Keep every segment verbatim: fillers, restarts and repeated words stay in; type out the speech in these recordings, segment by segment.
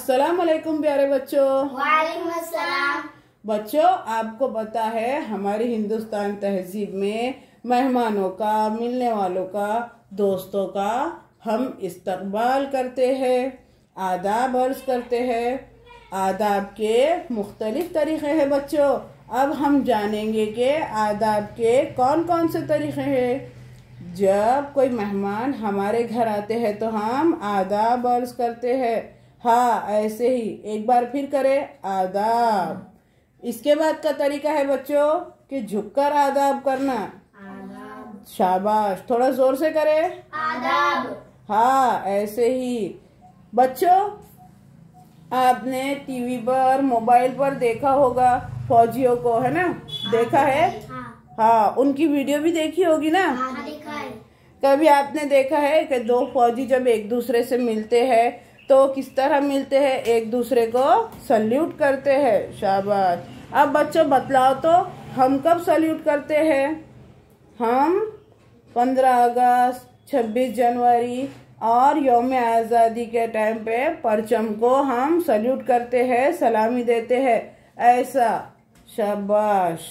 अस्सलाम वालेकुम प्यारे बच्चों। वालेकुम अस्सलाम। बच्चों, आपको पता है हमारी हिंदुस्तान तहजीब में मेहमानों का, मिलने वालों का, दोस्तों का हम इस्तकबाल करते हैं, आदाब अर्ज करते हैं। आदाब के मुख्तलिफ तरीक़े हैं बच्चों। अब हम जानेंगे कि आदाब के कौन कौन से तरीक़े हैं। जब कोई मेहमान हमारे घर आते हैं तो हम आदाब अर्ज करते हैं। हाँ, ऐसे ही एक बार फिर करें, आदाब। इसके बाद का तरीका है बच्चों कि झुककर आदाब करना। आदाब। शाबाश, थोड़ा जोर से करें, आदाब। हाँ, ऐसे ही। बच्चों, आपने टीवी पर, मोबाइल पर देखा होगा फौजियों को, है ना? देखा है? हाँ, हाँ, उनकी वीडियो भी देखी होगी ना? हाँ, देखा है। कभी आपने देखा है कि दो फौजी जब एक दूसरे से मिलते हैं तो किस तरह मिलते हैं? एक दूसरे को सल्यूट करते हैं। शाबाश। अब बच्चों बतलाओ तो, हम कब सल्यूट करते हैं? हम पंद्रह अगस्त, छब्बीस जनवरी और यौम आज़ादी के टाइम पे परचम को हम सल्यूट करते हैं, सलामी देते हैं, ऐसा। शाबाश।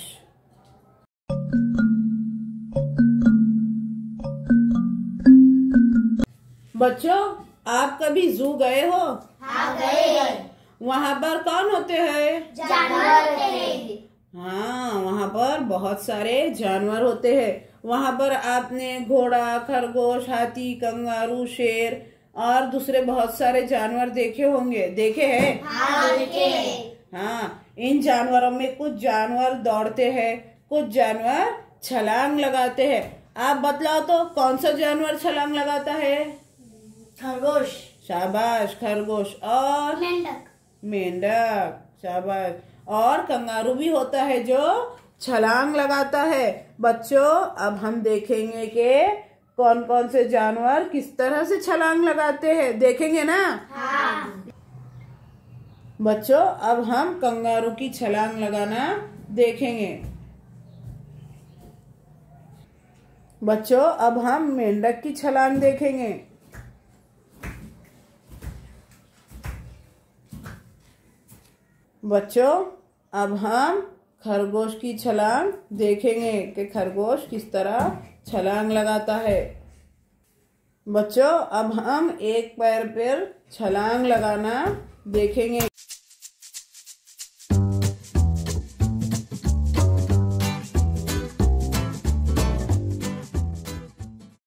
बच्चों, आप कभी जू गए हो? हाँ, गए। वहाँ पर कौन होते हैं? जानवर होते हैं। हाँ, वहाँ पर बहुत सारे जानवर होते हैं। वहाँ पर आपने घोड़ा, खरगोश, हाथी, कंगारू, शेर और दूसरे बहुत सारे जानवर देखे होंगे। देखे हैं? हाँ, देखे हैं। हाँ, इन जानवरों में कुछ जानवर दौड़ते हैं, कुछ जानवर छलांग लगाते हैं। आप बतलाओ तो, कौन सा जानवर छलांग लगाता है? खरगोश। शाबाश, खरगोश। और मेंढक। मेंढक। शाबाश। और कंगारू भी होता है जो छलांग लगाता है। बच्चों, अब हम देखेंगे कि कौन कौन से जानवर किस तरह से छलांग लगाते हैं। देखेंगे ना? हाँ। बच्चों, अब हम कंगारू की छलांग लगाना देखेंगे। बच्चों, अब हम मेंढक की छलांग देखेंगे। बच्चों, अब हम खरगोश की छलांग देखेंगे कि खरगोश किस तरह छलांग लगाता है। बच्चों, अब हम एक पैर पर छलांग लगाना देखेंगे।